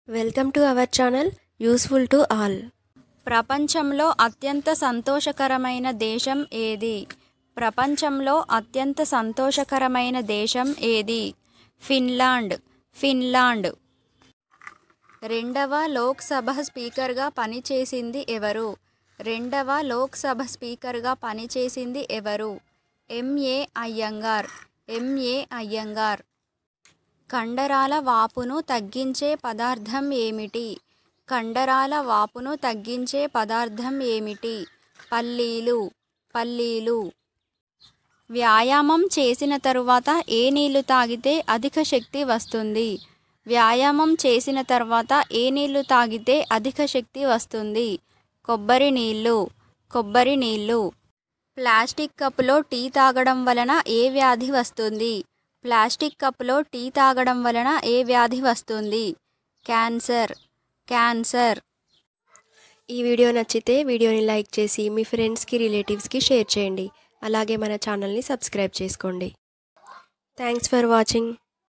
Welcome to our channel useful to all. ప్రపంచంలో అత్యంత సంతోషకరమైన దేశం ఏది? ప్రపంచంలో అత్యంత సంతోషకరమైన దేశం ఏది? ఫిన్లాండ్. ఫిన్లాండ్. రెండవ లోక్సభ స్పీకర్గా పనిచేసింది ఎవరు? రెండవ లోక్సభ స్పీకర్గా పనిచేసింది ఎవరు? ఎంఏ అయ్యంగార్. ఎంఏ అయ్యంగార్. కండరాల వాపును తగ్గించే పదార్థం ఏమిటి? కండరాల వాపును తగ్గించే పదార్థం ఏమిటి? పల్లీలు. పల్లీలు. వ్యాయామం చేసిన తరువాత ఏ నీళ్లు తాగితే అధిక శక్తి వస్తుంది? వ్యాయామం చేసిన తర్వాత ఏ నీళ్లు తాగితే అధిక శక్తి వస్తుంది? కొబ్బరి నీళ్లు. కొబ్బరి నీళ్లు. ప్లాస్టిక్ కప్పులో టీ తాగడం వలన ఏ వ్యాధి వస్తుంది? ప్లాస్టిక్ కప్పులో టీ తాగడం వలన ఏ వ్యాధి వస్తుంది? క్యాన్సర్. క్యాన్సర్. ఈ వీడియో నచ్చితే వీడియోని లైక్ చేసి మీ ఫ్రెండ్స్కి రిలేటివ్స్కి షేర్ చేయండి. అలాగే మన ఛానల్ని సబ్స్క్రైబ్ చేసుకోండి. Thanks for watching.